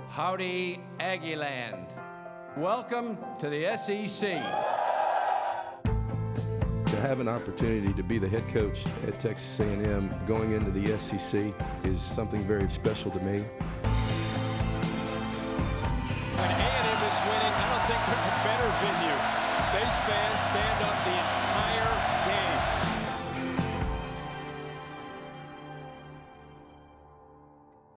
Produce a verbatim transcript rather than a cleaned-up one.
Howdy, Aggieland. Welcome to the S E C. To have an opportunity to be the head coach at Texas A and M going into the S E C is something very special to me. When A and M is winning, I don't think there's a better venue. These fans stand up the entire game.